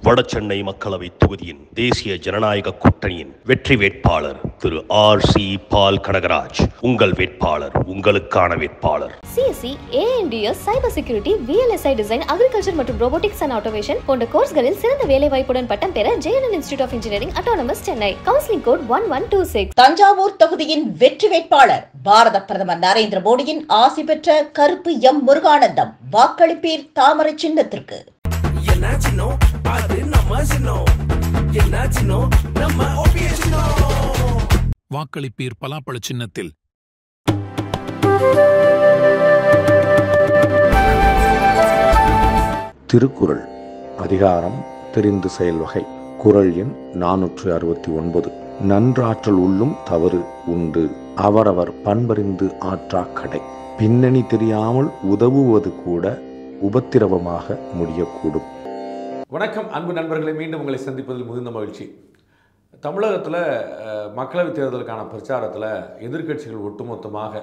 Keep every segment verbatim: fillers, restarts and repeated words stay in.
வடசென்னை மக்களவை தொகுதியின் தேசிய ஜனநாயக கூட்டணியின் வெற்றி வேட்பாளர் Thiru R C Paul Kanagaraj. உங்கள் வேட்பாளர், உங்களுக்கான வேட்பாளர். CSC, ANDS, cyber security, VLSI design, agriculture மற்றும் ரோபோட்டிக்ஸ் அண்ட் ஆட்டோமேஷன் போன்ற கோர்ஸ்களில் சிறந்த வேலை வாய்ப்புடன் பட்டம் பெற JNN institute of engineering autonomous Chennai. Counselling code one one two six. Thanjavur தொகுதியின் வெற்றி வேட்பாளர் பாரத பிரதமர் நரேந்திர மோடியின் ஆசி பெற்ற கருப்பு எம் முருகானந்தம். வாக்களிப்பீர் தாமரை சின்னத்திற்கு. வாக்களிப்பீர் பலாப்பழ சின்னத்தில். திருக்குறள் அதிகாரம் தெரிந்து செயல் வகை. குறள் எண் நானூற்று அறுபத்தி ஒன்பது. நன்றாற்றல் உள்ளும் தவறு உண்டு, அவரவர் பண்பறிந்து ஆற்றா கடை. பின்னணி தெரியாமல் உதவுவது கூட உபத்திரவமாக முடியக்கூடும். வணக்கம் அன்பு நண்பர்களை, மீண்டும் உங்களை சந்திப்பதில் மிகுந்த மகிழ்ச்சி. தமிழகத்தில் மக்களவைத் தேர்தலுக்கான பிரச்சாரத்தில் எதிர்க்கட்சிகள் ஒட்டுமொத்தமாக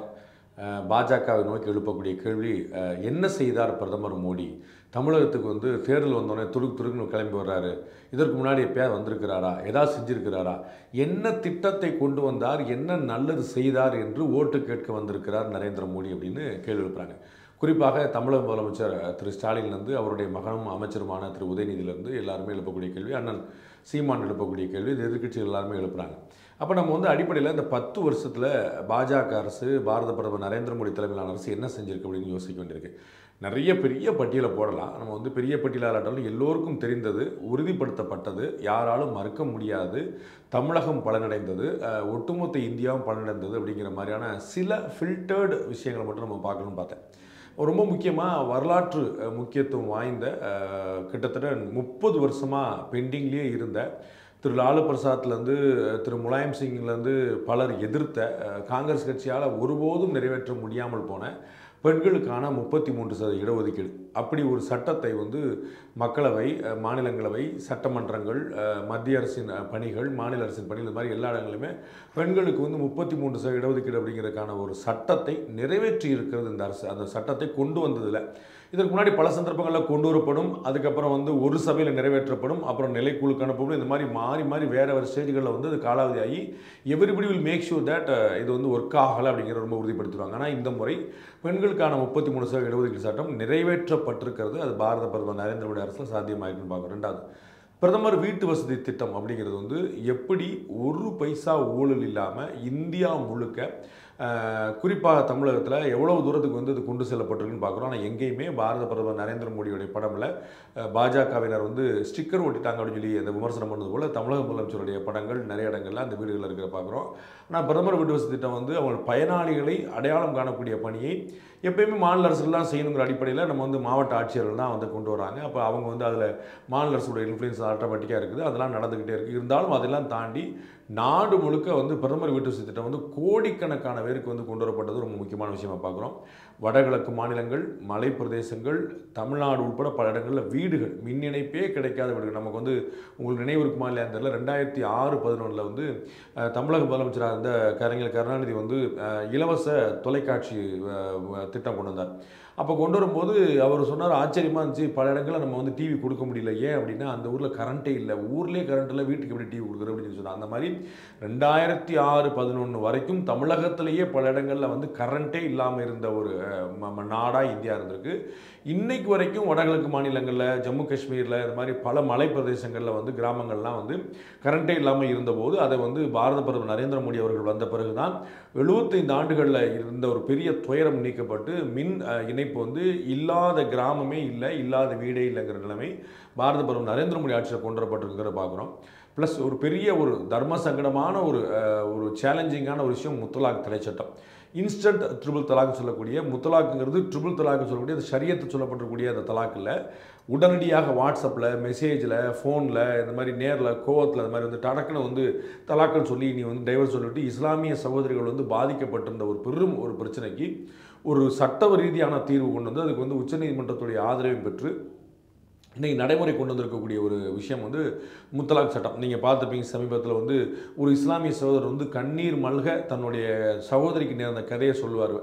பாஜகவை நோக்கி எழுப்பக்கூடிய கேள்வி, என்ன செய்தார் பிரதமர் மோடி? தமிழகத்துக்கு வந்து தேர்தல் வந்தோடனே துருக்கு துருக்குன்னு கிளம்பி வர்றாரு, இதற்கு முன்னாடி எப்பயாவது வந்திருக்கிறாரா, ஏதாவது செஞ்சிருக்கிறாரா, என்ன திட்டத்தை கொண்டு வந்தார், என்ன நல்லது செய்தார் என்று ஓட்டு கேட்க வந்திருக்கிறார் நரேந்திர மோடி அப்படின்னு கேள்வி எழுப்புறாங்க. குறிப்பாக தமிழக முதலமைச்சர் திரு ஸ்டாலின்லேருந்து அவருடைய மகனும் அமைச்சருமான திரு உதயநிதியிலேருந்து எல்லாருமே எழுப்பக்கூடிய கேள்வி, அண்ணன் சீமான் எழுப்பக்கூடிய கேள்வி, இது எதிர்க்கட்சிகள் எல்லாருமே எழுப்புறாங்க. அப்போ நம்ம வந்து அடிப்படையில் இந்த பத்து வருஷத்தில் பாஜக அரசு, பாரத பிரதமர் நரேந்திர மோடி தலைமையிலான அரசு என்ன செஞ்சிருக்கு அப்படின்னு யோசிக்க வேண்டியிருக்கு. நிறைய பெரிய பட்டியலை போடலாம். நம்ம வந்து பெரிய பட்டியலாளர்களும் எல்லோருக்கும் தெரிந்தது, உறுதிப்படுத்தப்பட்டது, யாராலும் மறுக்க முடியாது, தமிழகம் பலனடைந்தது, ஒட்டுமொத்த இந்தியாவும் பலனடைந்தது அப்படிங்கிற மாதிரியான சில ஃபில்டர்டு விஷயங்களை மட்டும் நம்ம பார்க்கணும்னு பார்த்தேன். ரொம்ப முக்கியமாக வரலாற்று முக்கியத்துவம் வாய்ந்த கிட்டத்தட்ட முப்பது வருஷமாக பெண்டிங்லேயே இருந்த திரு லாலு பிரசாத்லேருந்து திரு முலாயம் சிங்லேருந்து பலர் எதிர்த்த காங்கிரஸ் கட்சியால் ஒருபோதும் நிறைவேற்ற முடியாமல் போன பெண்களுக்கான முப்பத்தி மூன்று சதவீத இடஒதுக்கீடு, அப்படி ஒரு சட்டத்தை வந்து மக்களவை, மாநிலங்களவை, சட்டமன்றங்கள், மத்திய அரசின் பணிகள், மாநில அரசின் பணிகள், இது மாதிரி எல்லா இடங்களிலுமே பெண்களுக்கு வந்து முப்பத்தி மூன்று சதவீத இடஒதுக்கீடு அப்படிங்கிறதுக்கான ஒரு சட்டத்தை நிறைவேற்றி இருக்கிறது இந்த அரசு. அந்த சட்டத்தை கொண்டு வந்ததில்லை. இதற்கு முன்னாடி பல சந்தர்ப்பங்களில் கொண்டு வரப்படும், அதுக்கப்புறம் வந்து ஒரு சபையில் நிறைவேற்றப்படும், அப்புறம் நிலைக்குழுக்கு அனுப்பப்படும், இந்த மாதிரி மாறி மாறி வேறு வேறு ஸ்டேஜ்களில் வந்து அது காலாவதி ஆகி everybody will make sure that இது வந்து ஒர்க் ஆகலை அப்படிங்கிற ரொம்ப உறுதிப்படுத்துவாங்க. ஆனால் இந்த முறை பெண்களுக்கான முப்பத்தி மூணு சதவீத இடஒதுக்கீடு சட்டம் நிறைவேற்றப்பட்டிருக்கிறது. அது பாரத பிரதமர் நரேந்திர மோடி அரசில் சாத்தியமாயிருக்குன்னு பார்க்குறோம். ரெண்டாவது, பிரதமர் வீட்டு வசதி திட்டம் அப்படிங்கிறது வந்து எப்படி ஒரு பைசா ஊழல் இல்லாமல் இந்தியா முழுக்க, குறிப்பாக தமிழகத்தில் எவ்வளவு தூரத்துக்கு வந்து இது கொண்டு செல்லப்பட்டிருக்குன்னு பார்க்குறோம். ஆனால் எங்கேயுமே பாரத பிரதமர் நரேந்திர மோடியுடைய படமில் பாஜகவினர் வந்து ஸ்டிக்கர் ஒட்டிட்டாங்க அப்படின்னு சொல்லி அந்த விமர்சனம் பண்ணது போல் தமிழக முதலமைச்சருடைய படங்கள் நிறைய இடங்களில் அந்த வீடுகளில் இருக்கிற பார்க்குறோம். ஆனால் பிரதமர் வீட்டு வசதி திட்டம் வந்து அவங்க பயனாளிகளை அடையாளம் காணக்கூடிய பணியை எப்பயுமே மாநில அரசுலாம் செய்யணுங்கிற அடிப்படையில் நம்ம வந்து மாவட்ட ஆட்சியர்கள் தான் வந்து கொண்டு வராங்க. அப்போ அவங்க வந்து அதில் மாநில அரசோட இன்ஃப்ளூயன்ஸ் ஆட்டோமேட்டிக்காக இருக்குது, அதெல்லாம் நடந்துக்கிட்டே இருக்குது. இருந்தாலும் அதெல்லாம் தாண்டி நாடு முழுக்க வந்து பிரதமர் வீட்டு வசதி திட்டம் வந்து கோடிக்கணக்கான பேருக்கு வந்து கொண்டு வரப்பட்டது ரொம்ப முக்கியமான விஷயமாக பார்க்குறோம். வடகிழக்கு மாநிலங்கள், மலை பிரதேசங்கள், தமிழ்நாடு உட்பட பல இடங்களில் வீடுகள், மின் இணைப்பே கிடைக்காத வீடுகள். நமக்கு வந்து உங்களுக்கு நினைவிற்கு மாநில அந்த ரெண்டாயிரத்தி ஆறு பதினொன்றில் வந்து தமிழக முதலமைச்சராக இருந்த கலைஞர் கருணாநிதி வந்து இலவச தொலைக்காட்சி திட்டம் கொண்டு வந்தார். அப்போ கொண்டு வரும்போது அவர் சொன்னார், ஆச்சரியமாக இருந்துச்சு, பல இடங்களில் நம்ம வந்து டிவி கொடுக்க முடியல. ஏன் அப்படின்னா அந்த ஊரில் கரண்ட்டே இல்லை, ஊர்லேயே கரண்ட் இல்லை, வீட்டுக்கு எப்படி டிவி கொடுக்குறது அப்படின்னு சொன்னார். அந்த மாதிரி ரெண்டாயிரத்தி ஆறு பதினொன்று வரைக்கும் தமிழகத்திலேயே பல இடங்களில் வந்து கரண்ட்டே இல்லாமல் இருந்த ஒரு நாடாக இந்தியா இருந்திருக்கு. இன்னைக்கு வரைக்கும் வடகிழக்கு மாநிலங்களில், ஜம்மு காஷ்மீரில், இது மாதிரி பல மலை பிரதேசங்களில் வந்து கிராமங்கள்லாம் வந்து கரண்ட்டே இல்லாமல் இருந்தபோது அதை வந்து பாரத பிரதமர் நரேந்திர மோடி அவர்கள் வந்த பிறகு தான் எழுபத்தைந்து ஆண்டுகளில் இருந்த ஒரு பெரிய துயரம் நீக்கப்பட்டு மின் இணைப்பு வந்து இல்லாத கிராமமே இல்லை, இல்லாத வீடே இல்லைங்கிற நிலைமை பாரத பிரதமர் நரேந்திர மோடி ஆட்சியில் கொண்டு வரப்பட்டிருக்கிறத பார்க்குறோம். ப்ளஸ் ஒரு பெரிய ஒரு தர்ம சங்கடமான ஒரு ஒரு சேலஞ்சிங்கான ஒரு விஷயம் முத்தலாக் தடை சட்டம். இன்ஸ்டன்ட் ட்ரிபிள் தலாக் சொல்லக்கூடிய முத்தலாக்குங்கிறது ட்ரிபிள் தலாக்கு சொல்லக்கூடிய அது ஷரியத்து சொல்லப்பட்டிருக்கக்கூடிய அந்த தலாக்கில் உடனடியாக வாட்ஸ்அப்பில், மெசேஜில், ஃபோனில், இந்த மாதிரி நேரில், கோவத்தில் இந்த மாதிரி வந்து டடக்குன்னு வந்து தலாக்குன்னு சொல்லி நீ வந்து டைவர்ஸ் சொல்லிவிட்டு இஸ்லாமிய சகோதரிகள் வந்து பாதிக்கப்பட்டிருந்த ஒரு பெரும் ஒரு பிரச்சனைக்கு ஒரு சட்ட ரீதியான தீர்வு கொண்டு வந்து அதுக்கு வந்து உச்சநீதிமன்றத்துடைய ஆதரவையும் பெற்று இன்றைக்கி நடைமுறை கொண்டு வந்திருக்கக்கூடிய ஒரு விஷயம் வந்து முத்தலாக் சட்டம். நீங்கள் பார்த்துப்பீங்க, சமீபத்தில் வந்து ஒரு இஸ்லாமிய சகோதரர் வந்து கண்ணீர் மல்க தன்னுடைய சகோதரிக்கு நேர்ந்த கதையை சொல்லுவார்.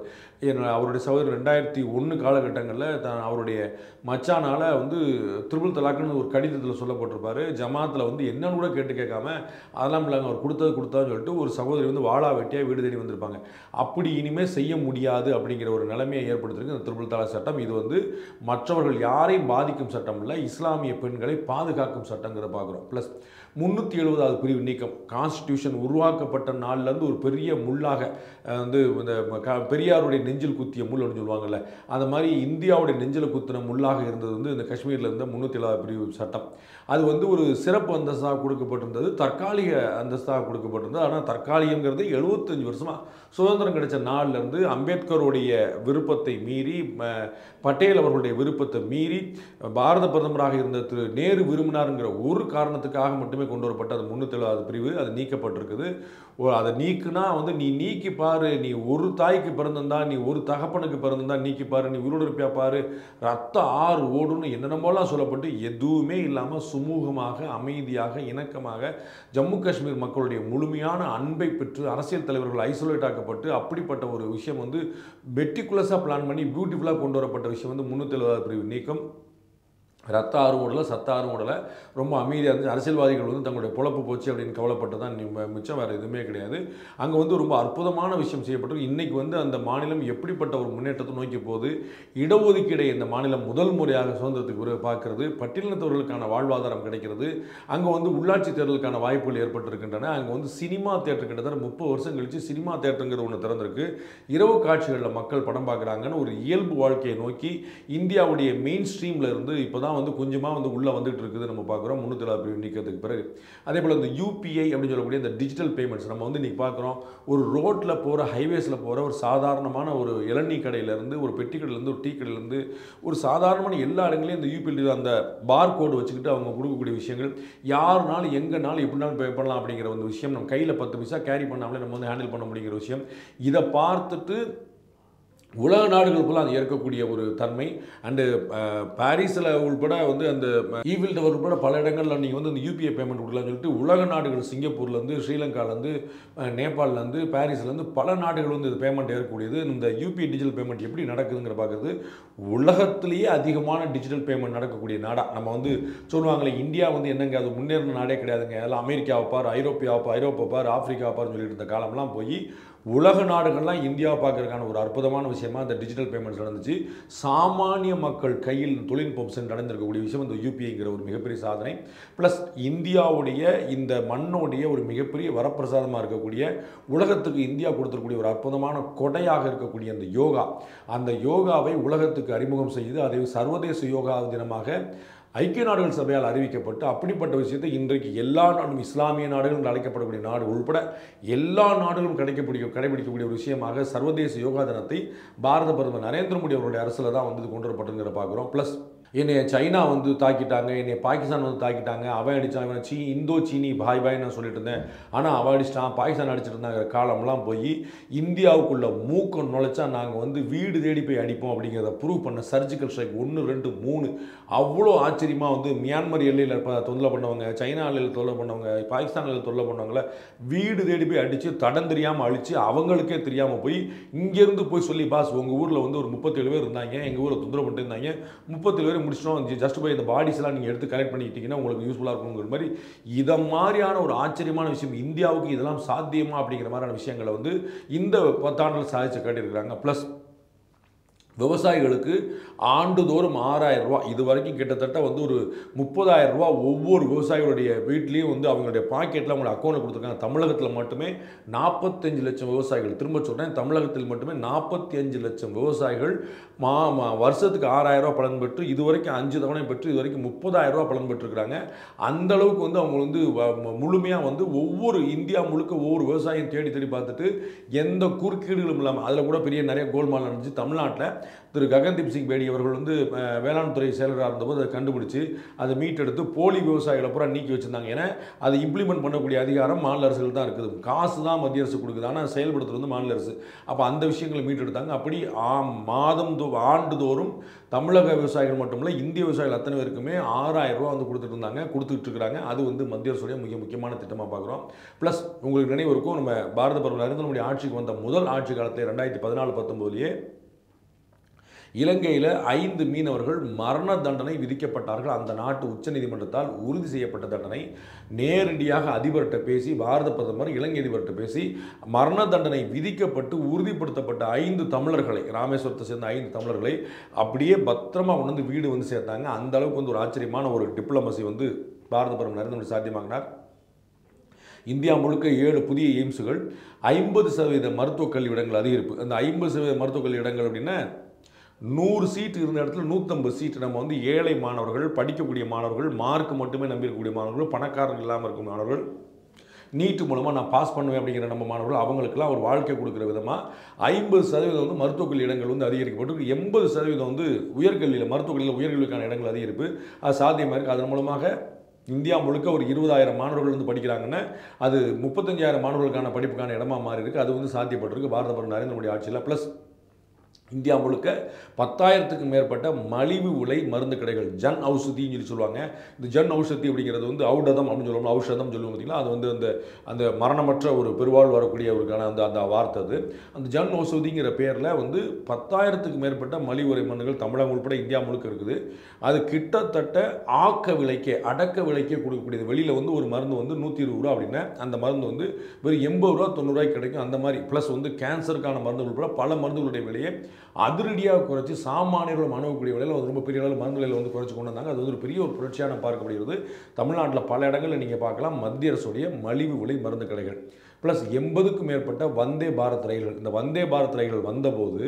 அவருடைய சகோதரர் ரெண்டாயிரத்தி ஒன்று காலகட்டங்களில் தான் அவருடைய மச்சானால் வந்து த்ரிபுல் தலாக்குன்னு ஒரு கடிதத்தில் சொல்லப்பட்டிருப்பார். ஜமாத்தில் வந்து என்னன்னு கூட கேட்டு கேட்காம அதெல்லாம் இல்லைங்க அவர் கொடுத்தது கொடுத்தான்னு சொல்லிட்டு ஒரு சகோதரி வந்து வாழா வெட்டியாக வீடு தேடி வந்திருப்பாங்க. அப்படி இனிமேல் செய்ய முடியாது அப்படிங்கிற ஒரு நிலைமையை ஏற்படுத்திருக்கு இந்த த்ரிபுல் தலாக் சட்டம். இது வந்து மற்றவர்கள் யாரையும் பாதிக்கும் சட்டம் இல்லை, இஸ்லாமிய பெண்களை பாதுகாக்கும் சட்டங்கிறத பார்க்குறோம். ப்ளஸ் முந்நூற்றி எழுபதாவது பிரிவு நீக்கம் கான்ஸ்டிடியூஷன் உருவாக்கப்பட்ட நாள்லேருந்து ஒரு பெரிய முள்ளாக வந்து இந்த பெரியாருடைய நெஞ்சில் குத்திய முள் அப்படின்னு சொல்லுவாங்கள்ல, அந்த மாதிரி இந்தியாவுடைய நெஞ்சில் குத்தின முள்ளாக இருந்தது வந்து இந்த காஷ்மீரில் இருந்த முந்நூற்றி எழுபதாவது பிரிவு சட்டம். அது வந்து ஒரு சிறப்பு அந்தஸ்தாக கொடுக்கப்பட்டிருந்தது, தற்காலிக அந்தஸ்தாக கொடுக்கப்பட்டிருந்தது. ஆனால் தற்காலிகங்கிறது எழுபத்தஞ்சு வருஷமாக சுதந்திரம் கிடைச்ச நாள்லேருந்து அம்பேத்கருடைய விருப்பத்தை மீறி பட்டேல் அவர்களுடைய விருப்பத்தை மீறி பாரத பிரதமராக இருந்த திரு நேரு விரும்பினாருங்கிற ஒரு காரணத்துக்காக மட்டுமே கொண்டு வரப்பட்ட அது முந்நூற்றி எழுபதாவது பிரிவு அது நீக்கப்பட்டிருக்குது. அதை நீக்குனா வந்து நீ நீக்கி பாரு, நீ ஒரு தாய்க்கு பிறந்திருந்தா, நீ ஒரு தகப்பனுக்கு பிறந்திருந்தா நீக்கி பாரு, நீ உயிரோடு இருப்பியா பாரு, ரத்த ஆறு ஓடுன்னு என்னென்னமோலாம் சொல்லப்பட்டு எதுவுமே இல்லாமல் சுமூகமாக அமைதியாக இணக்கமாக ஜம்மு காஷ்மீர் மக்களுடைய முழுமையான அன்பை பெற்று அரசியல் தலைவர்கள் ஐசோலேட் ஆக்கப்பட்டு அப்படிப்பட்ட ஒரு விஷயம் வந்து மெட்டிகுலஸாக பிளான் பண்ணி பியூட்டிஃபுல்லாக கொண்டு வரப்பட்ட விஷயம் வந்து முந்நூற்றி எழுபதாவது பிரிவு நீக்கம். ரத்த ஆறும் ஓடலை, சத்த ஆறும் ஓடலை, ரொம்ப அமைதியாக இருந்துச்சு. அரசியல்வாதிகள் வந்து தங்களுடைய பொழப்பு போச்சு அப்படின்னு கவலைப்பட்டு தான் மிச்சம் வேறு எதுவுமே கிடையாது. அங்கே வந்து ரொம்ப அற்புதமான விஷயம் செய்யப்பட்டு இன்றைக்கி வந்து அந்த மாநிலம் எப்படிப்பட்ட ஒரு முன்னேற்றத்தை நோக்கி போகுது. இடஒதுக்கீடை இந்த மாநிலம் முதல் முறையாக சுதந்திரத்துக்கு பிறகு பார்க்கறது, பட்டியலினத்தவர்களுக்கான வாழ்வாதாரம் கிடைக்கிறது. அங்கே வந்து உள்ளாட்சி தேர்தலுக்கான வாய்ப்புகள் ஏற்பட்டிருக்கின்றன. அங்கே வந்து சினிமா தேட்டர் கிட்டத்தட்ட முப்பது வருஷம் கழித்து சினிமா தேட்டருங்கிற ஒன்று திறந்திருக்கு. இரவு காட்சிகளில் மக்கள் படம் பார்க்குறாங்கன்னு ஒரு இயல்பு வாழ்க்கையை நோக்கி இந்தியாவுடைய மெயின் ஸ்ட்ரீமில் இருந்து இப்போ தான் வந்து கொஞ்சமாக வந்து உள்ளே வந்துட்டு இருக்குது நம்ம பார்க்குறோம் முந்நூற்றி எழுபது பிரிவு நீக்கிறதுக்கு பிறகு. அதே போல் இந்த யூபிஐ அப்படின்னு சொல்லக்கூடிய இந்த டிஜிட்டல் பேமெண்ட்ஸ் நம்ம வந்து இன்றைக்கி பார்க்குறோம். ஒரு ரோட்டில் போகிற ஹைவேஸில் போகிற ஒரு சாதாரணமான ஒரு இளநீ கடையிலேருந்து ஒரு பெட்டி கடையிலேருந்து ஒரு டீ கடையிலேருந்து ஒரு சாதாரணமான எல்லா இடங்களையும் இந்த யூபிஐ அந்த பார் கோடு வச்சுக்கிட்டு அவங்க கொடுக்கக்கூடிய விஷயங்கள் யாருனாலும் எங்கேனாலும் எப்படினாலும் பே பண்ணலாம் அப்படிங்கிற ஒரு விஷயம். நம்ம கையில் பத்து பைசா கேரி பண்ணாமலே நம்ம வந்து ஹேண்டில் பண்ண முடிகிற விஷயம். இதை பார்த்துட்டு உலக நாடுகளுக்குள்ள அது ஏற்கக்கூடிய ஒரு தன்மை. அண்டு பாரிஸில் உள்பட வந்து அந்த ஈவில் டவர் உட்பட பல இடங்களில் நீங்கள் வந்து இந்த யூபிஐ பேமெண்ட் கொடுக்கலாம்னு சொல்லிட்டு உலக நாடுகள் சிங்கப்பூர்லேருந்து ஸ்ரீலங்காலேருந்து நேபாளிலேருந்து பாரிஸ்லேருந்து பல நாடுகள் வந்து இது பேமெண்ட் ஏற்கக்கூடியது. இந்த யூபிஐ டிஜிட்டல் பேமெண்ட் எப்படி நடக்குதுங்கிற பார்க்குறது உலகத்திலேயே அதிகமான டிஜிட்டல் பேமெண்ட் நடக்கக்கூடிய நாடாக நம்ம வந்து சொல்லுவாங்களே இந்தியா வந்து என்னங்க அது முன்னேறின நாடே கிடையாதுங்க, அதெல்லாம் அமெரிக்காவை பார், ஐரோப்பியாவை பார், ஐரோப்பா பார், ஆப்பிரிக்காவை பார்னு சொல்லிட்டு இருந்த காலம்லாம் போய் உலக நாடுகள்லாம் இந்தியாவை பார்க்கறதுக்கான ஒரு அற்புதமான விஷயமா இந்த டிஜிட்டல் பேமெண்ட்ஸ் நடந்துச்சு. சாமானிய மக்கள் கையில் தொழில்நுட்பம் சென்று நடந்திருக்கக்கூடிய விஷயம் இந்த யூபிஐங்கிற ஒரு மிகப்பெரிய சாதனை. ப்ளஸ் இந்தியாவுடைய இந்த மண்ணோடைய ஒரு மிகப்பெரிய வரப்பிரசாதமாக இருக்கக்கூடிய உலகத்துக்கு இந்தியா கொடுத்துருக்கூடிய ஒரு அற்புதமான கொடையாக இருக்கக்கூடிய அந்த யோகா, அந்த யோகாவை உலகத்துக்கு அறிமுகம் செய்து அதை சர்வதேச யோகா தினமாக ஐக்கிய நாடுகள் சபையால் அறிவிக்கப்பட்டு அப்படிப்பட்ட விஷயத்தை இன்றைக்கு எல்லா நாடும் இஸ்லாமிய நாடுகள் என்று அழைக்கப்படக்கூடிய நாடு உள்பட எல்லா நாடுகளும் கிடைக்கக்கூடிய கடைபிடிக்கக்கூடிய ஒரு விஷயமாக சர்வதேச யோகா தினத்தை பாரத பிரதமர் நரேந்திர மோடி அவருடைய அரசில் தான் வந்து கொண்டு வரப்பட்டுங்கிற பார்க்குறோம். ப்ளஸ் என்னை சைனா வந்து தாக்கிட்டாங்க, என்னை பாகிஸ்தான் வந்து தாக்கிட்டாங்க, அவன் அடித்தான், இவன் சீ இந்தோ சீனி பாய் பாய் நான் சொல்லிட்டு இருந்தேன், ஆனால் அவன் அடிச்சிட்டான் பாகிஸ்தான் அடிச்சிட்டு இருந்தாங்கிற காலம்லாம் போய் இந்தியாவுக்குள்ள மூக்கம் நுழைச்சா நாங்கள் வந்து வீடு தேடி போய் அடிப்போம் அப்படிங்கிறத ப்ரூவ் பண்ண சர்ஜிக்கல் ஸ்ட்ரைக் ஒன்று ரெண்டு மூணு அவ்வளோ ஆச்சரியமாக வந்து மியான்மர் எல்லையில் தொல்லை பண்ணவங்க, சைனா எல்லையில் தொல்லை பண்ணவங்க, பாகிஸ்தான் எல்லையில் தொல்லை பண்ணவங்கள வீடு தேடி போய் அடித்து தடம் தெரியாமல் அழித்து அவங்களுக்கே தெரியாமல் போய் இங்கேருந்து போய் சொல்லி பாஸ் உங்கள் ஊரில் வந்து ஒரு முப்பத்தேழு பேர் இருந்தாங்க, எங்கள் ஊரில் தொந்தரவு பண்ணிட்டு இருந்தாங்க, முப்பத்தேழு பேர் முடிச்சிட்டோம், ஜஸ்ட் போய் இந்த பாடிஸ்லாம் நீங்கள் எடுத்து கலெக்ட் பண்ணிக்கிட்டீங்கன்னா உங்களுக்கு யூஸ்ஃபுல்லாக இருக்குங்கிற மாதிரி இதை மாதிரியான ஒரு ஆச்சரியமான விஷயம் இந்தியாவுக்கு இதெல்லாம் சாத்தியமா அப்படிங்கிற மாதிரியான விஷயங்களை வந்து இந்த பத்தாண்டில் சாதிச்சு காட்டியிருக்கிறாங்க. ப்ளஸ் விவசாயிகளுக்கு ஆண்டுதோறும் ஆறாயிரம் ரூபா இது வரைக்கும் கிட்டத்தட்ட வந்து ஒரு முப்பதாயிரம் ரூபா ஒவ்வொரு விவசாயிகளுடைய வீட்லேயும் வந்து அவங்களுடைய பாக்கெட்டில் அவங்களோட அக்கௌண்ட்டில் கொடுத்துருக்காங்க. தமிழகத்தில் மட்டுமே நாற்பத்தஞ்சு லட்சம் விவசாயிகள், திரும்ப சொல்கிறேன் தமிழகத்தில் மட்டுமே நாற்பத்தி அஞ்சு லட்சம் விவசாயிகள் மா வருஷத்துக்கு ஆறாயிரம் ரூபா பலன் பெற்று இது வரைக்கும் அஞ்சு தவணை பெற்று இது வரைக்கும் முப்பதாயிரம் ரூபா பலன் பெற்றுருக்காங்க. அந்தளவுக்கு வந்து அவங்க வந்து முழுமையாக வந்து ஒவ்வொரு இந்தியா முழுக்க ஒவ்வொரு விவசாயியும் தேடி தேடி பார்த்துட்டு எந்த குறுக்கீடுகளும் இல்லாமல் அதில் கூட பெரிய நிறைய கோல்மால் நடந்துச்சு. தமிழ்நாட்டில் திரு ககன்தீப் சிங் பேடி அவர்கள் வந்து வேளாண் துறை செயலராக இருந்தபோது அதை கண்டுபிடிச்சு அதை மீட்டெடுத்து போலி விவசாயிகளை பூரா நீக்கி வச்சுருந்தாங்க. ஏன்னா அதை இம்ப்ளிமெண்ட் பண்ணக்கூடிய அதிகாரம் மாநில அரசுகள் தான் இருக்குது. காசு தான் மத்திய அரசு கொடுக்குது, ஆனால் செயல்படுத்துறது வந்து மாநில அரசு. அப்போ அந்த விஷயங்களை மீட்டெடுத்தாங்க. அப்படி மாதம் ஆண்டுதோறும் தமிழக விவசாயிகள் மட்டுமில்லை, இந்திய விவசாயிகள் அத்தனை பேருக்குமே ஆறாயிரம் ரூபா வந்து கொடுத்துட்டு இருந்தாங்க, கொடுத்துட்டு இருக்கிறாங்க. அது வந்து மத்திய அரசுடைய மிக முக்கியமான திட்டமாக பார்க்குறோம். ப்ளஸ் உங்களுக்கு நினைவு இருக்கும், நம்ம பாரத பிரதமர் நரேந்திர மோடி ஆட்சிக்கு வந்த முதல் ஆட்சி காலத்தில் ரெண்டாயிரத்தி பதினாலு பத்தொம்போதுலேயே இலங்கையில் ஐந்து மீனவர்கள் மரண தண்டனை விதிக்கப்பட்டார்கள். அந்த நாட்டு உச்சநீதிமன்றத்தால் உறுதி செய்யப்பட்ட தண்டனை. நேரடியாக அதிபர்கிட்ட பேசி, பாரத பிரதமர் இலங்கை அதிபர்கிட்ட பேசி மரண தண்டனை விதிக்கப்பட்டு உறுதிப்படுத்தப்பட்ட ஐந்து தமிழர்களை, ராமேஸ்வரத்தை சேர்ந்த ஐந்து தமிழர்களை அப்படியே பத்திரமா கொண்டு வந்து வீடு வந்து சேர்த்தாங்க. அந்த அளவுக்கு வந்து ஒரு ஆச்சரியமான ஒரு டிப்ளமசி வந்து பாரத பிரதமர் நரேந்திர மோடி சாத்தியமாக்கினார். இந்தியா முழுக்க ஏழு புதிய எய்ம்ஸுகள், ஐம்பது சதவீத மருத்துவக் கல்வி இடங்கள் அதிகரிப்பு. அந்த ஐம்பது சதவீத மருத்துவக் கல்வி இடங்கள் அப்படின்னா நூறு சீட்டு இருந்த இடத்துல நூற்றம்பது சீட்டு நம்ம வந்து ஏழை மாணவர்கள், படிக்கக்கூடிய மாணவர்கள், மார்க் மட்டுமே நம்பியிருக்கக்கூடிய மாணவர்கள், பணக்காரர்கள் இல்லாமல் இருக்கும் மாணவர்கள், நீட்டு மூலமாக நான் பாஸ் பண்ணுவேன் அப்படிங்கிற நம்ம மாணவர்கள், அவங்களுக்கெல்லாம் ஒரு வாழ்க்கை கொடுக்குற விதமாக ஐம்பது சதவீதம் வந்து மருத்துவக் கல்வி இடங்கள் வந்து அதிகரிக்கப்பட்டு எண்பது சதவீதம் வந்து உயர்கல்வியில் மருத்துவக் கல்வியில் உயர்கல்விக்கான இடங்கள் அதிகரிப்பு. அது சாத்தியமாக இருக்குது. அதன் மூலமாக இந்தியா முழுக்க ஒரு இருபதாயிரம் மாணவர்கள் வந்து படிக்கிறாங்கன்னா அது முப்பத்தஞ்சாயிரம் மாணவர்களுக்கான படிப்புக்கான இடமா மாறி இருக்குது. அது வந்து சாத்தியப்பட்டிருக்கு பாரத பிரதமர் நரேந்திர மோடி ஆட்சியில். ப்ளஸ் இந்தியா முழுக்க பத்தாயிரத்துக்கும் மேற்பட்ட மலிவு விலை மருந்து கடைகள், ஜன் ஔஷதின்னு சொல்லி சொல்லுவாங்க. இந்த ஜன் ஔஷதி அப்படிங்கிறது வந்து ஔடதம் அப்படின்னு சொல்லுவோம், ஔஷதம் சொல்லுவோம் பார்த்தீங்களா, அது வந்து அந்த அந்த மரணமற்ற ஒரு பெருவாழ் வரக்கூடியவருக்கான அந்த அந்த வார்த்தை. அது அந்த ஜன் ஔஷதிங்கிற பேரில் வந்து பத்தாயிரத்துக்கு மேற்பட்ட மலிவு விலை மருந்துகள் தமிழகம் உட்பட இந்தியா முழுக்க இருக்குது. அது கிட்டத்தட்ட ஆக்க விலைக்கே, அடக்க விலைக்கே கொடுக்கக்கூடியது. வெளியில் வந்து ஒரு மருந்து வந்து நூற்றி இருபது ரூபா அப்படின்னா அந்த மருந்து வந்து வெறும் எண்பது ரூபா தொண்ணூறுரூவாய்க்கு கிடைக்கும். அந்த மாதிரி ப்ளஸ் வந்து கேன்சருக்கான மருந்துகள் உட்பட பல மருந்துகளுடைய விலையை அதிரடியாக குறைச்சி சாமானியர்களும் அணுகக்கூடிய விலையில் அது ரொம்ப பெரிய அளவில் மருந்து விலையில் வந்து குறைச்சி கொண்டு வந்தாங்க. அது வந்து ஒரு பெரிய ஒரு புரட்சியான பார்க்கப்படுகிறது. தமிழ்நாட்டில் பல இடங்களில் நீங்கள் பார்க்கலாம் மத்திய அரசுடைய மலிவு விலை மருந்து கடைகள். ப்ளஸ் எண்பதுக்கும் மேற்பட்ட வந்தே பாரத் ரயில்கள். இந்த வந்தே பாரத் ரயில்கள் வந்தபோது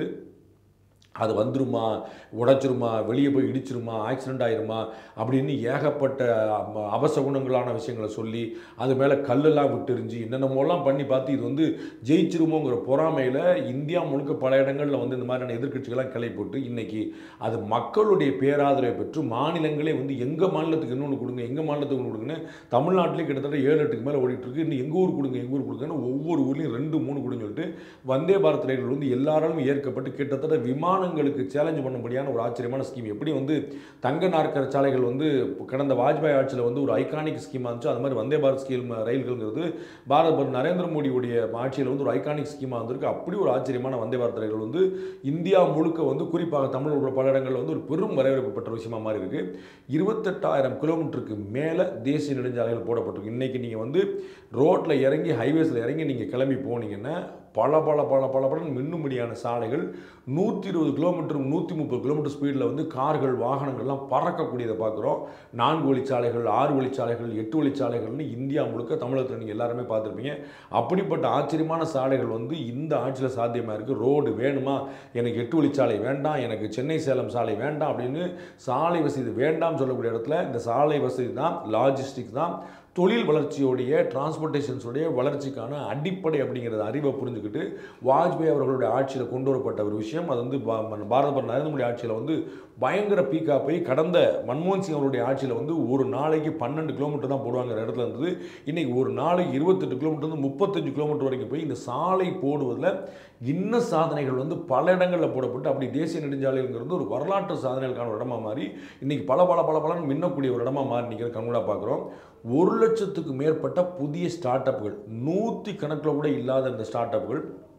அது வந்துருமா, உடைச்சிருமா, வெளியே போய் இடிச்சிருமா, ஆக்சிடெண்ட் ஆயிருமா அப்படின்னு ஏகப்பட்ட அபசகுணங்களான விஷயங்களை சொல்லி அது மேலே கல்லெல்லாம் விட்டுறிஞ்சு என்னென்னமோலாம் பண்ணி பார்த்து இது வந்து ஜெயிச்சிருமோங்கிற பொறாமையில் இந்தியா முழுக்க பல இடங்களில் வந்து இந்த மாதிரியான எதிர்கட்சிகள்லாம் கிளை போட்டு இன்றைக்கி அது மக்களுடைய பேராதரவை பெற்று மாநிலங்களே வந்து எங்கள் மாநிலத்துக்கு இன்னொன்று கொடுங்க, எங்கள் மாநிலத்துக்கு ஒன்று கொடுங்கன்னு தமிழ்நாட்டிலே கிட்டத்தட்ட ஏழு எட்டுக்கு மேலே ஓடிட்டு இருக்கு. இன்னும் எங்கள் ஊர் கொடுங்க, எங்கள் ஊர் கொடுங்கன்னு ஒவ்வொரு ஊர்லேயும் ரெண்டு மூணு கொடுன்னு சொல்லிட்டு வந்தே பாரத் ரயில்கள் வந்து எல்லாராலும் ஏற்கப்பட்டு கிட்டத்தட்ட விமான ங்களுக்கு சேலஞ்ச் பண்ணும்படியான ஒரு ஆச்சரியமான ஸ்கீம். எப்படி வந்து தங்க நாற்கர சாலைகள் வந்து கடந்த வாஜ்பாய் ஆட்சியில் வந்து ஒரு ஐகானிக் ஸ்கீமாக இருந்துச்சு, அது மாதிரி வந்தே பாரத் ஸ்கீம் ரயில்கள்ங்கிறது பாரத பிரதமர் நரேந்திர மோடியுடைய ஆட்சியில் வந்து ஒரு ஐகானிக் ஸ்கீமாக வந்திருக்கு. அப்படி ஒரு ஆச்சரியமான வந்தே பாரத் ரயில்கள் வந்து இந்தியா முழுக்க வந்து குறிப்பாக தமிழ் உள்ள பல இடங்களில் வந்து ஒரு பெரும் வரவேற்பு பெற்ற விஷயமா மாதிரி இருக்கு. இருபத்தெட்டாயிரம் கிலோமீட்டருக்கு மேலே தேசிய நெடுஞ்சாலைகள் போடப்பட்டிருக்கு. இன்னைக்கு நீங்கள் வந்து ரோட்டில் இறங்கி ஹைவேஸில் இறங்கி நீங்கள் கிளம்பி போனீங்கன்னா பல பல பல பல பல மின்னும்படியான சாலைகள், நூற்றி இருபது கிலோமீட்டர் நூற்றி முப்பது கிலோமீட்டர் ஸ்பீடில் வந்து கார்கள் வாகனங்கள்லாம் பறக்கக்கூடியதை பார்க்குறோம். நான்கு வழிச்சாலைகள், ஆறு வழிச்சாலைகள், எட்டு வழிச்சாலைகள்னு இந்தியா முழுக்க தமிழகத்தில் நீங்கள் எல்லாருமே பார்த்துருப்பீங்க. அப்படிப்பட்ட ஆச்சரியமான சாலைகள் வந்து இந்த ஆட்சியில் சாத்தியமாக இருக்குது. ரோடு வேணுமா, எனக்கு எட்டு வழிச்சாலை வேண்டாம், எனக்கு சென்னை சேலம் சாலை வேண்டாம் அப்படின்னு சாலை வசதி வேண்டாம்னு சொல்லக்கூடிய இடத்துல இந்த சாலை வசதி தான், லாஜிஸ்டிக்ஸ் தான் தொழில் வளர்ச்சியோடைய, டிரான்ஸ்போர்ட்டேஷன்ஸோடைய வளர்ச்சிக்கான அடிப்படை அப்படிங்கிறத அறிவை புரிஞ்சுக்கிட்டு வாஜ்பாய் அவர்களுடைய ஆட்சியில் கொண்டு வரப்பட்ட ஒரு விஷயம். அது வந்து பாரத பிரதமர் நரேந்திர மோடி ஆட்சியில் வந்து பயங்கர பீக்காக போய் கடந்த மன்மோகன் சிங் அவருடைய ஆட்சியில் வந்து ஒரு நாளைக்கு பன்னெண்டு கிலோமீட்டர் தான் போடுவாங்கிற இடத்துல இருந்தது. இன்றைக்கி ஒரு நாளைக்கு இருபத்தெட்டு கிலோமீட்டர் வந்து முப்பத்தஞ்சு கிலோமீட்டர் வரைக்கும் போய் இந்த சாலை போடுவதில் இன்ன சாதனைகள் வந்து பல இடங்களில் போடப்பட்டு அப்படி தேசிய நெடுஞ்சாலைங்கிறது ஒரு வரலாற்று சாதனைகளுக்கான ஒரு இடமா மாறி இன்றைக்கி பல பல பல பலன்னு மின்னக்கூடிய ஒரு இடமா மாறி நிற்கிற கண்கூடாக பார்க்குறோம். ஒரு லட்சத்துக்கு மேற்பட்ட புதிய ஸ்டார்ட் அப்புகள், நூற்றி கணக்கில் கூட இல்லாத இந்த ஸ்டார்ட் அப்புகள்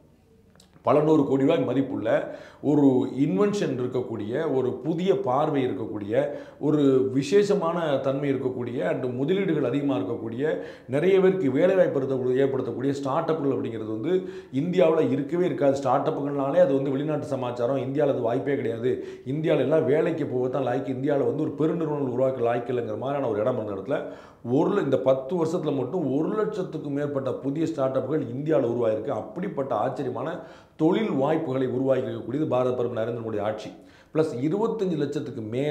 பல நூறு கோடி ரூபாய் மதிப்புள்ள ஒரு இன்வென்ஷன் இருக்கக்கூடிய, ஒரு புதிய பார்வை இருக்கக்கூடிய, ஒரு விசேஷமான தன்மை இருக்கக்கூடிய அண்ட் முதலீடுகள் அதிகமாக இருக்கக்கூடிய, நிறைய பேருக்கு வேலைவாய்ப்பு ஏற்படுத்தக்கூடிய ஸ்டார்ட் அப்புகள் அப்படிங்கிறது வந்து இந்தியாவில் இருக்கவே இருக்காது. ஸ்டார்ட் அப்புகள்னாலே அது வந்து வெளிநாட்டு சமாச்சாரம், இந்தியாவில் அது வாய்ப்பே கிடையாது, இந்தியாவில் எல்லாம் வேலைக்கு போக தான் லாய்க்கு, இந்தியாவில் வந்து ஒரு பெருநிறுவனங்கள் உருவாக்க லாய்க்கு இல்லைங்கிற மாதிரியான ஒரு இடம் அந்த இடத்துல ஒரு இந்த பத்து வருஷத்தில் மட்டும் ஒரு லட்சத்துக்கும் மேற்பட்ட புதிய ஸ்டார்ட் அப்புகள் இந்தியாவில் உருவாயிருக்கு. அப்படிப்பட்ட ஆச்சரியமான தொழில் வாய்ப்புகளை உருவாக்கி இருக்கக்கூடியது பாரத பிரதமர் நரேந்திர மோடி ஆட்சி. ப்ளஸ் இருபத்தஞ்சு லட்சத்துக்கு மேலே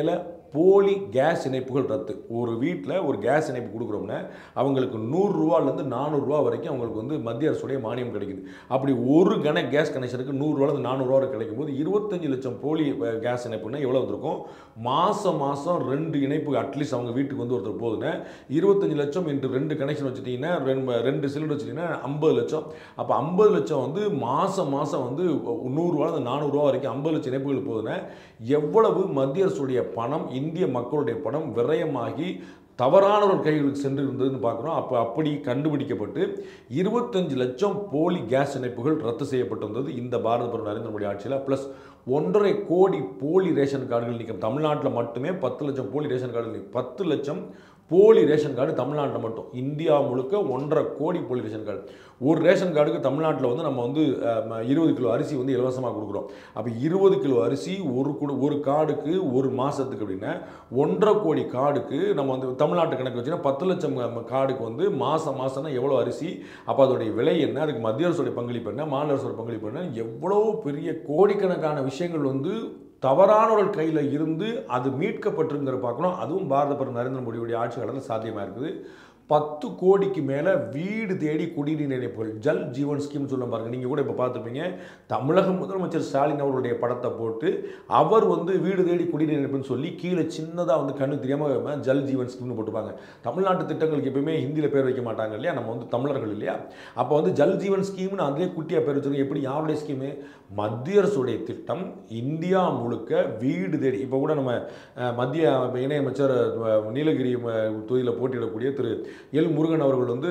போலி கேஸ் இணைப்புகள் ரத்து. ஒரு வீட்டில் ஒரு கேஸ் இணைப்பு கொடுக்குறோம்னா அவங்களுக்கு நூறுரூவாலேருந்து நானூறுரூவா வரைக்கும் அவங்களுக்கு வந்து மத்திய அரசுடைய மானியம் கிடைக்குது. அப்படி ஒரு கன கேஸ் கனெக்ஷனுக்கு நூறுரூவாலேருந்து நானூறுரூவா வரை கிடைக்கும் போது இருபத்தஞ்சு லட்சம் போலி கேஸ் இணைப்புன்னா எவ்வளோ வந்திருக்கும்? மாதம் மாதம் ரெண்டு இணைப்பு அட்லீஸ்ட் அவங்க வீட்டுக்கு வந்து ஒருத்தர் போகுதுன்னா இருபத்தஞ்சு லட்சம் இன்று ரெண்டு கனெக்ஷன் வச்சுட்டிங்கன்னா ரெண்டு ரெண்டு சிலிண்டர் வச்சுட்டிங்கன்னா ஐம்பது லட்சம். அப்போ ஐம்பது லட்சம் வந்து மாதம் மாதம் வந்து நூறுரூவாலேருந்து நானூறுரூவா வரைக்கும் ஐம்பது லட்சம் இணைப்புகள் போகுதுன்னா எவ்வளவு மத்திய அரசுடைய பணம், இந்திய மக்களுடைய பணம் விரயமாகி தவறானவர்கள் கைகளுக்கு சென்று இருந்ததுன்னு பார்க்குறோம். அப்போ அப்படி கண்டுபிடிக்கப்பட்டு இருபத்தஞ்சு லட்சம் போலி கேஸ் இணைப்புகள் ரத்து செய்யப்பட்டிருந்தது இந்த பாரத பிரதமர் நரேந்திர மோடி ஆட்சியில். ப்ளஸ் ஒன்றரை கோடி போலி ரேஷன் கார்டுகள் நீக்கம். தமிழ்நாட்டில் மட்டுமே பத்து லட்சம் போலி ரேஷன் கார்டுகள், பத்து லட்சம் போலி ரேஷன் கார்டு தமிழ்நாட்டில் மட்டும். இந்தியா முழுக்க ஒன்றரை கோடி போலி ரேஷன் கார்டு. ஒரு ரேஷன் கார்டுக்கு தமிழ்நாட்டில் வந்து நம்ம வந்து இருபது கிலோ அரிசி வந்து இலவசமாக கொடுக்குறோம். அப்போ இருபது கிலோ அரிசி ஒரு குடு ஒரு கார்டுக்கு ஒரு மாதத்துக்கு அப்படின்னா ஒன்றரை கோடி கார்டுக்கு நம்ம வந்து தமிழ்நாட்டு கணக்கு வச்சுன்னா பத்து லட்சம் கார்டுக்கு வந்து மாதம் மாதம்னா எவ்வளோ அரிசி, அப்போ அதோடைய விலை என்ன, அதுக்கு மத்திய அரசுடைய பங்களிப்பு என்ன, மாநில அரசோட பங்களிப்பு என்ன, எவ்வளோ பெரிய கோடிக்கணக்கான விஷயங்கள் வந்து தவறானவர்கள் கையில் இருந்து அது மீட்கப்பட்டிருங்கிற பார்க்கணும். அதுவும் பாரத பிரதமர் நரேந்திர மோடியுடைய ஆட்சி காலத்தில் சாத்தியமாக இருக்குது. பத்து கோடிக்கு மேலே வீடு தேடி குடிநீர் இணைப்புகள், ஜல் ஜீவன் ஸ்கீம் சொல்ல பாருங்க. நீங்கள் கூட இப்போ பார்த்துருப்பீங்க, தமிழக முதலமைச்சர் ஸ்டாலின் அவர்களுடைய படத்தை போட்டு அவர் வந்து வீடு தேடி குடிநீர் இணைப்புன்னு சொல்லி கீழே சின்னதாக வந்து கண்ணு தெரியாமல் ஜல் ஜீவன் ஸ்கீம்னு போட்டுப்பாங்க. தமிழ்நாட்டு திட்டங்களுக்கு எப்பயுமே ஹிந்தியில் பேர் வைக்க மாட்டாங்க இல்லையா, நம்ம வந்து தமிழர்கள் இல்லையா. அப்போ வந்து ஜல் ஜீவன் ஸ்கீம்னு அதிலே குட்டியாக பேர் வச்சுருக்கோம். எப்படி, யாருடைய ஸ்கீமு? மத்திய அரசுடைய திட்டம். இந்தியா முழுக்க வீடு தேடி, இப்போ கூட நம்ம மத்திய இணையமைச்சர் நீலகிரி தொகுதியில் போட்டியிடக்கூடிய திரு எல் முருகன் அவர்கள் வந்து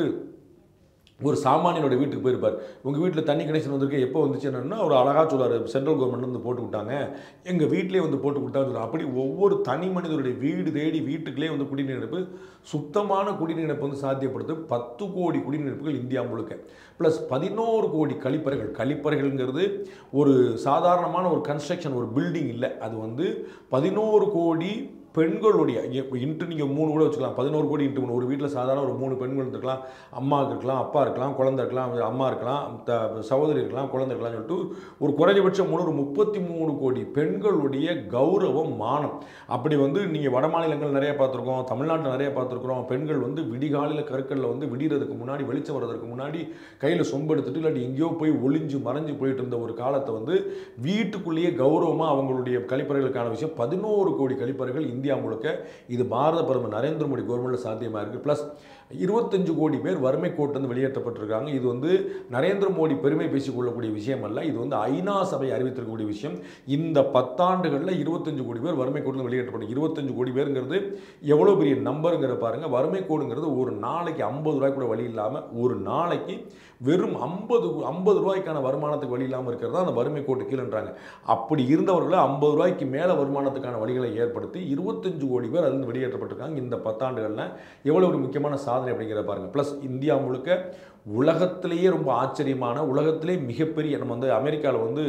ஒரு சாமானியனோட வீட்டுக்கு போயிருப்பார். உங்கள் வீட்டில் தண்ணி கனெக்ஷன் வந்திருக்கு, எப்போ வந்துச்சு என்னன்னா அவர் அழகாக சொல்லுவார், சென்ட்ரல் கவர்மெண்ட் வந்து போட்டு விட்டாங்க, எங்கள் வீட்டிலே வந்து போட்டு விட்டான்னு சொல்லுவார். அப்படி ஒவ்வொரு தனி மனிதனுடைய வீடு தேடி வீட்டுக்குள்ளே வந்து குடிநீர் இணைப்பு, சுத்தமான குடிநீர் இணைப்பு வந்து சாத்தியப்படுத்து பத்து கோடி குடிநீர் இணைப்புகள் இந்தியா முழுக்க. ப்ளஸ் பதினோரு கோடி கழிப்பறைகள். கழிப்பறைகள்ங்கிறது ஒரு சாதாரணமான ஒரு கன்ஸ்ட்ரக்ஷன், ஒரு பில்டிங் இல்லை. அது வந்து பதினோரு கோடி பெண்களுடைய இன்ட்டு நீங்கள் மூணு கூட வச்சுக்கலாம். பதினோரு கோடி இன்ட்டு மூணு. ஒரு வீட்டில் சாதாரண ஒரு மூணு பெண்கள் இருக்கலாம், அம்மாவுக்கு இருக்கலாம், அப்பா இருக்கலாம், குழந்தை இருக்கலாம், அம்மா இருக்கலாம், சகோதரி இருக்கலாம், குழந்தை இருக்கலாம் சொல்லிட்டு ஒரு குறைஞ்சபட்சம் மூணு ஒரு முப்பத்தி மூணு கோடி பெண்களுடைய கௌரவம், மானம். அப்படி வந்து நீங்கள் வட மாநிலங்கள் நிறைய பார்த்துருக்கோம், தமிழ்நாட்டில் நிறைய பார்த்துருக்குறோம். பெண்கள் வந்து விடிகாலையில் கற்களில் வந்து விடிகிறதுக்கு முன்னாடி, வெளிச்சம் வர்றதுக்கு முன்னாடி கையில் சொம்பு எடுத்துட்டு இல்லாட்டி எங்கேயோ போய் ஒளிஞ்சு மறைஞ்சு போயிட்டு இருந்த ஒரு காலத்தை வந்து வீட்டுக்குள்ளேயே கௌரவமாக அவங்களுடைய கழிப்பறைகளுக்கான விஷயம் பதினோரு கோடி கழிப்பறைகள் இந்தியா முழுக்க. இது பாரத பிரதமர் நரேந்திர மோடி கவர்மெண்ட்டில் சாத்தியமாக இருக்குது. ப்ளஸ் இருபத்தஞ்சு கோடி பேர் வறுமை கோட்டிலிருந்து வெளியேற்றப்பட்டிருக்காங்க. இது வந்து நரேந்திர மோடி பெருமை பேசிக்கொள்ளக்கூடிய விஷயம் அல்ல, இது வந்து ஐநா சபை அறிவித்திருக்கக்கூடிய விஷயம். இந்த பத்தாண்டுகளில் இருபத்தஞ்சு கோடி பேர் வறுமை கோட்டிலிருந்து வெளியேற்றப்பட்டு, இருபத்தஞ்சு கோடி பேருங்கிறது எவ்வளோ பெரிய நம்பருங்கிற பாருங்க. வறுமை கோடுங்கிறது ஒரு நாளைக்கு ஐம்பது ரூபாய் கூட வழி இல்லாமல், ஒரு நாளைக்கு வெறும் ஐம்பது ஐம்பது ரூபாய்க்கான வருமானத்துக்கு வழி இல்லாமல் இருக்கிறது தான் அந்த வறுமை கோட்டு கீழன்றாங்க. அப்படி இருந்தவர்களை ஐம்பது ரூபாய்க்கு மேலே வருமானத்துக்கான வழிகளை ஏற்படுத்தி இருபத்தஞ்சு கோடி பேர் அதிலிருந்து வெளியேற்றப்பட்டிருக்காங்க. இந்த பத்தாண்டுகளில் எவ்வளோ ஒரு முக்கியமான சாதனை அப்படிங்கிற பாருங்க. ப்ளஸ் இந்தியா முழுக்க உலகத்திலேயே ரொம்ப ஆச்சரியமான, உலகத்திலே மிகப்பெரிய, நம்ம வந்து அமெரிக்காவில் வந்து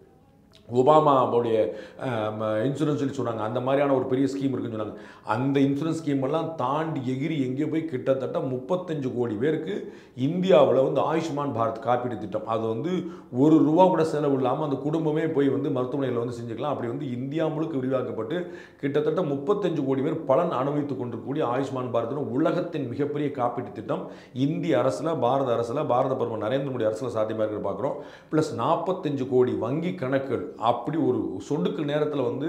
ஒபாமாவுடைய இன்சூரன்ஸ் சொல்லி சொன்னாங்க, அந்த மாதிரியான ஒரு பெரிய ஸ்கீம் இருக்குன்னு சொன்னாங்க. அந்த இன்சூரன்ஸ் ஸ்கீம் எல்லாம் தாண்டி எகிரி எங்கேயோ போய் கிட்டத்தட்ட முப்பத்தஞ்சு கோடி பேருக்கு இந்தியாவில் வந்து ஆயுஷ்மான் பாரத் காப்பீடு திட்டம், அது வந்து ஒரு ரூபா கூட செலவு இல்லாமல் அந்த குடும்பமே போய் வந்து மருத்துவமனையில் வந்து செஞ்சுக்கலாம். அப்படி வந்து இந்தியா முழுக்க விரிவாக்கப்பட்டு கிட்டத்தட்ட முப்பத்தஞ்சு கோடி பேர் பலன் அனுபவித்துக் கொண்டிருக்கக்கூடிய ஆயுஷ்மான் பாரத் உலகத்தின் மிகப்பெரிய காப்பீட்டு திட்டம் இந்திய அரசில், பாரத அரசில், பாரத பிரதமர் நரேந்திர மோடி அரசில் சாத்தியமாக இருக்கிற பார்க்குறோம். ப்ளஸ் நாற்பத்தஞ்சு கோடி வங்கி கணக்குகள் அப்படி ஒரு சொடுக்கு நேரத்தில் வந்து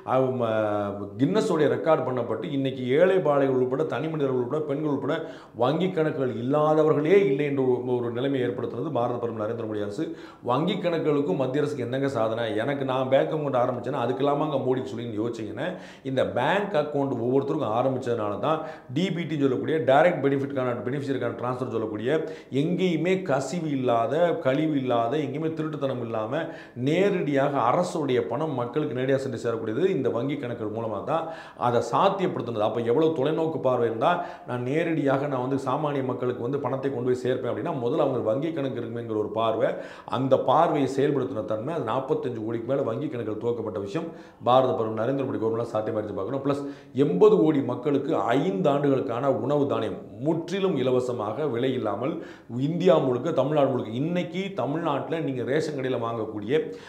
கின்னஸோடைய ரெக்கார்ட் பண்ணப்பட்டு இன்னைக்கு ஏழை பாளைகள் உட்பட, தனி மனிதர்கள் உட்பட, பெண்கள் உட்பட வங்கி கணக்குகள் இல்லாதவர்களே இல்லை என்ற ஒரு நிலைமை ஏற்படுத்துறது பாரத பிரதமர் நரேந்திர மோடி அரசு. வங்கி கணக்குகளுக்கும் மத்திய அரசுக்கு என்னங்க சாதனை? எனக்கு நான் பேங்க் அக்கௌண்ட் ஆரம்பிச்சேன்னா அதுக்கு இல்லாமல் மோடிக்கு சொல்லி யோசிச்சிங்கன்னா, இந்த பேங்க் அக்கௌண்ட் ஒவ்வொருத்தருக்கும் ஆரம்பித்ததுனால தான் டிபிடி சொல்லக்கூடிய டைரக்ட் பெனிஃபிட்கான பெனிஃபிஷியரிக்கான ட்ரான்ஸ்ஃபர் சொல்லக்கூடிய எங்கேயுமே கசிவு இல்லாத, கழிவு இல்லாத, எங்கேயுமே திருட்டுத்தனம் இல்லாமல் நேரடியாக அரசுடைய பணம் மக்களுக்கு நேரடியாக சென்று சேரக்கூடியது இந்த வங்கி கணக்குகள் மூலமாக தான் அதை சாத்தியப்படுத்துனது. அப்போ எவ்வளோ தொலைநோக்கு பார்வை இருந்தால் நான் நேரடியாக நான் வந்து சாமானிய மக்களுக்கு வந்து பணத்தை கொண்டு போய் சேர்ப்பேன் அப்படின்னா முதல்ல அவங்க வங்கி கணக்கு இருக்குங்கிற ஒரு பார்வை, அந்த பார்வையை செயல்படுத்தின தன்மை அது நாற்பத்தஞ்சு கோடிக்கு மேலே வங்கி கணக்குகள் துவக்கப்பட்ட விஷயம் பாரத பிரதமர் நரேந்திர மோடி கவர்மெண்ட் சாத்தியமாக பார்க்கணும். ப்ளஸ் எண்பது கோடி மக்களுக்கு ஐந்து ஆண்டுகளுக்கான உணவு தானியம் முற்றிலும் இலவசமாக விலை இல்லாமல் இந்தியா முழுக்க, தமிழ்நாடு முழுக்க. இன்னைக்கு தமிழ்நாட்டில் நீங்கள் ரேஷன் கடையில் வாங்கக்கூடிய அரிசி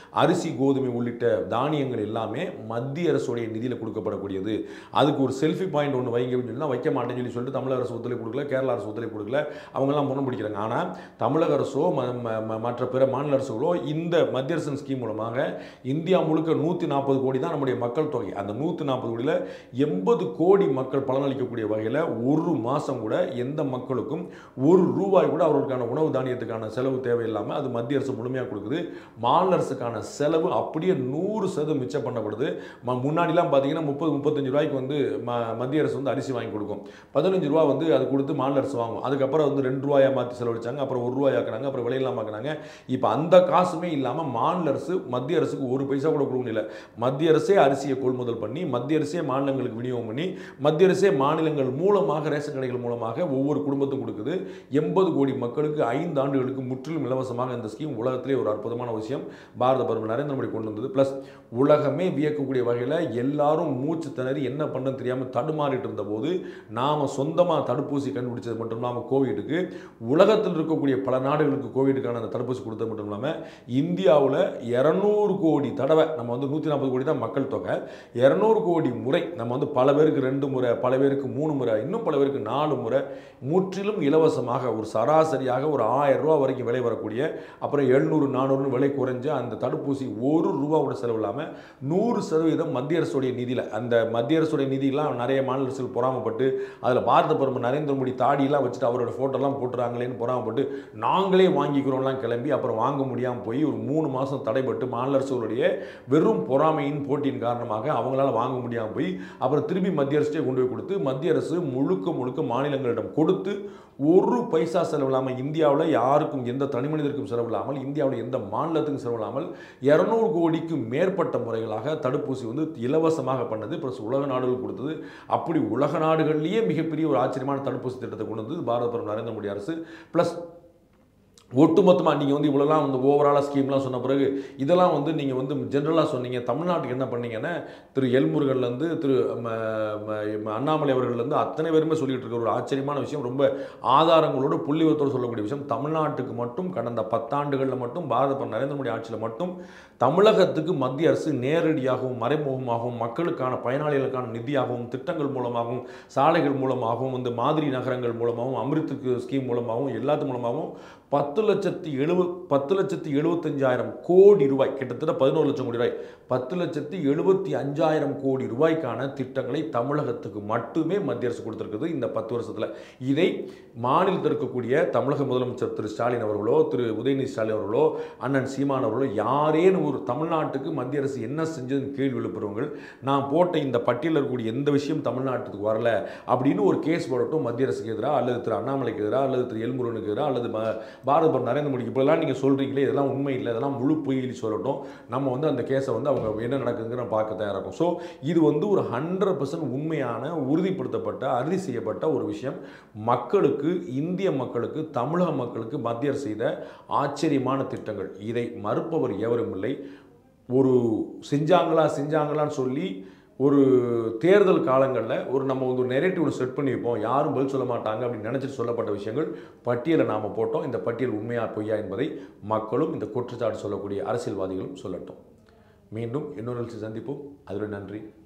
அரிசி கோதுமை உள்ளிட்ட தானியங்கள் எல்லாமே மத்திய அரசுடைய நிதியில் கொடுக்கப்படக்கூடியது. அதுக்கு ஒரு செல்ஃபி பாயிண்ட் ஒன்று வைங்க அப்படின்னு சொன்னால் வைக்க மாட்டேன்னு சொல்லி சொல்லிட்டு தமிழக அரசு ஒத்துழைப்பு கொடுக்கல, கேரளா அரசு ஒத்துழைப்பு கொடுக்கல, அவங்கெல்லாம் முன்ன பிடிக்கிறாங்க. ஆனால் தமிழக அரசோ மற்ற பிற மாநில அரசுகளோ இந்த மத்திய அரசின் ஸ்கீம் மூலமாக இந்தியா முழுக்க நூற்றி நாற்பது கோடி தான் நம்முடைய மக்கள் தொகை. அந்த நூற்றி நாற்பது கோடியில் எண்பது கோடி மக்கள் பலனளிக்கக்கூடிய வகையில் ஒரு மாதம் கூட எந்த மக்களுக்கும் ஒரு ரூபாய் கூட அவர்களுக்கான உணவு தானியத்துக்கான செலவு தேவையில்லாமல் அது மத்திய அரசு முழுமையாக கொடுக்குது. மாநில அரசுக்கான செலவு அப்படியே நூறு சதவீதம் மிச்சம் பண்ணப்படுது. முன்னாடிலாம் பார்த்தீங்கன்னா முப்பது முப்பத்தஞ்சு ரூபாய்க்கு வந்து மத்திய அரசு வந்து அரிசி வாங்கி கொடுக்கும், பதினஞ்சு ரூபா வந்து அது கொடுத்து மாநில அரசு வாங்கும். அதுக்கப்புறம் வந்து ரெண்டு ரூபாயா மாற்றி செலவழிச்சாங்க, அப்புறம் ஒரு ரூபாய் ஆக்குனாங்க, அப்புறம் விலையெல்லாம் ஆக்குனாங்க. இப்போ அந்த காசுமே இல்லாமல் மாநில அரசு மத்திய அரசுக்கு ஒரு பைசா கூட கொடுக்க முடியல. மத்திய அரசே அரிசியை கொள்முதல் பண்ணி மத்திய அரசே மாநிலங்களுக்கு விநியோகம் பண்ணி மத்திய அரசே மாநிலங்கள் மூலமாக ரேஷன் கடைகள் மூலமாக ஒவ்வொரு குடும்பத்துக்கும் கொடுக்குது. எண்பது கோடி மக்களுக்கு ஐந்து ஆண்டுகளுக்கு முற்றிலும் இலவசமாக இந்த ஸ்கீம் உலகத்திலே ஒரு அற்புதமான விஷயம் பாரத பிரதமர் நரேந்திர மோடி கொண்டு வந்தது. பிளஸ் உலகமே வியக்கக்கூடிய வகையில் எல்லாரும் மூச்சு திணறி என்ன பண்ணன்னு தெரியாமல் தடுமாறிட்டு இருந்த போது நாம் சொந்தமாக தடுப்பூசி கண்டுபிடிச்சது மட்டும் இல்லாமல் கோவிடுக்கு உலகத்தில் இருக்கக்கூடிய பல நாடுகளுக்கு கோவிடுக்கான அந்த தடுப்பூசி கொடுத்தது மட்டும் இல்லாமல் இந்தியாவில் இரநூறு கோடி தடவை நம்ம வந்து நூற்றி நாற்பது கோடி தான் மக்கள் தொகை, இரநூறு கோடி முறை நம்ம வந்து பல பேருக்கு ரெண்டு முறை, பல பேருக்கு மூணு முறை, இன்னும் பல பேருக்கு நாலு முறை முற்றிலும் இலவசமாக ஒரு சராசரியாக ஒரு ஆயிரம் ரூபா வரைக்கும் விலை வரக்கூடிய, அப்புறம் எழுநூறு நானூறு விலை குறைஞ்ச அந்த தடுப்பூசி ஒரு ரூபாவோட செலவு இல்லாமல் நூறு சதவீதம் மத்திய அரசுடைய நிதியில், அந்த மத்திய அரசுடைய நிதியெல்லாம் நிறைய மாநில அரசுகள் பொறாமப்பட்டு அதில் பாரத பிரதமர் நரேந்திர மோடி தாடியெல்லாம் வச்சுட்டு அவரோட ஃபோட்டோலாம் போட்டுறாங்களேன்னு பொறாமப்பட்டு நாங்களே வாங்கிக்கிறோம்லாம் கிளம்பி அப்புறம் வாங்க முடியாமல் போய் ஒரு மூணு மாதம் தடைப்பட்டு மாநில அரசுகளுடைய வெறும் பொறாமையின் போட்டியின் காரணமாக அவங்களால வாங்க முடியாமல் போய் அப்புறம் திரும்பி மத்திய அரசே கொண்டு போய் கொடுத்து மத்திய அரசு முழுக்க முழுக்க மாநிலங்களிடம் கொடுத்து ஒரு பைசா செலவில்லாமல் இந்தியாவில் யாருக்கும் எந்த தனி மனிதருக்கும் செலவில்லாமல் இந்தியாவில் எந்த மாநிலத்துக்கும் செலவில்லாமல் இரநூறு கோடிக்கும் மேற்பட்ட முறைகளாக தடுப்பூசி வந்து இலவசமாக பண்ணது. ப்ளஸ் உலக நாடுகள் கொடுத்தது. அப்படி உலக நாடுகள்லேயே மிகப்பெரிய ஒரு ஆச்சரியமான தடுப்பூசி திட்டத்தை கொண்டு வந்து பாரத பிரதமர் நரேந்திர மோடி அரசு. ப்ளஸ் ஒட்டுமொத்தமாக நீங்கள் வந்து இவ்வளோலாம் வந்து ஓவராலாக ஸ்கீம்லாம் சொன்ன பிறகு இதெல்லாம் வந்து நீங்கள் வந்து ஜென்ரலாக சொன்னீங்க. தமிழ்நாட்டுக்கு என்ன பண்ணீங்கன்னா திரு எல்முருகன்லேருந்து திரு அண்ணாமலை அவர்கள்லேருந்து அத்தனை பேருமே சொல்லிகிட்டு இருக்க ஒரு ஆச்சரியமான விஷயம், ரொம்ப ஆதாரங்களோடு புள்ளிவரத்தோடு சொல்லக்கூடிய விஷயம். தமிழ்நாட்டுக்கு மட்டும் கடந்த பத்தாண்டுகளில் மட்டும் பாரத பிரதமர் நரேந்திர மோடி ஆட்சியில் மட்டும் தமிழகத்துக்கு மத்திய அரசு நேரடியாகவும் மறைமுகமாகவும் மக்களுக்கான பயனாளிகளுக்கான நிதியாகவும் திட்டங்கள் மூலமாகவும் சாலைகள் மூலமாகவும் இந்த மாதிரி நகரங்கள் மூலமாகவும் அமிர்துக்கு ஸ்கீம் மூலமாகவும் எல்லாத்து மூலமாகவும் பத்து லட்சத்தி எழுப பத்து லட்சத்தி எழுபத்தஞ்சாயிரம் கோடி ரூபாய், கிட்டத்தட்ட பதினோரு லட்சம் கோடி ரூபாய், பத்து லட்சத்தி எழுபத்தி அஞ்சாயிரம் கோடி ரூபாய்க்கான திட்டங்களை தமிழகத்துக்கு மட்டுமே மத்திய அரசு கொடுத்திருக்குது இந்த பத்து வருஷத்தில். இதை மாநிலத்தில் இருக்கக்கூடிய தமிழக முதலமைச்சர் திரு ஸ்டாலின் அவர்களோ திரு உதயநிதி ஸ்டாலின் அவர்களோ அண்ணன் சீமான் அவர்களோ யாரேனும் ஒரு தமிழ்நாட்டுக்கு மத்திய அரசு என்ன செஞ்சதுன்னு கேள்வி எழுப்புறவங்க நான் போட்ட இந்த பட்டியலில் இருக்கக்கூடிய எந்த விஷயம் தமிழ்நாட்டுக்கு வரல அப்படின்னு ஒரு கேஸ் போடட்டும் மத்திய அரசுக்கு எதிராக அல்லது திரு அண்ணாமலைக்கு எதிராக அல்லது திரு எல்முருகனுக்கு எதிராக அல்லது பாரத பிரதமர் நரேந்திர மோடி இப்போலாம் நீங்கள் சொல்கிறீங்களே இதெல்லாம் உண்மை இல்லை, இதெல்லாம் முழு பொய்யிலி சொல்லட்டும். நம்ம வந்து அந்த கேஸை வந்து அவங்க என்ன நடக்குதுங்கிற பார்க்க தயாராக இருக்கும். ஸோ இது வந்து ஒரு ஹண்ட்ரட் பர்சன்ட் உண்மையான உறுதிப்படுத்தப்பட்ட அறுதி செய்யப்பட்ட ஒரு விஷயம். மக்களுக்கு, இந்திய மக்களுக்கு, தமிழக மக்களுக்கு மத்திய அரசு செய்த ஆச்சரியமான திட்டங்கள். இதை மறுப்பவர் எவரும் இல்லை. ஒரு செஞ்சாங்களா செஞ்சாங்களான்னு சொல்லி ஒரு தேர்தல் காலங்களில் ஒரு நம்ம வந்து ஒரு நெரேட்டிவ் செட் பண்ணி வைப்போம், யாரும் பதில் சொல்ல மாட்டாங்க அப்படின்னு நினச்சிட்டு சொல்லப்பட்ட விஷயங்கள் பட்டியலை நாம் போட்டோம். இந்த பட்டியல் உண்மையா பொய்யா என்பதை மக்களும் இந்த குற்றச்சாட்டு சொல்லக்கூடிய அரசியல்வாதிகளும் சொல்லட்டும். மீண்டும் இன்னொரு சந்திப்போம். அதுவரை நன்றி.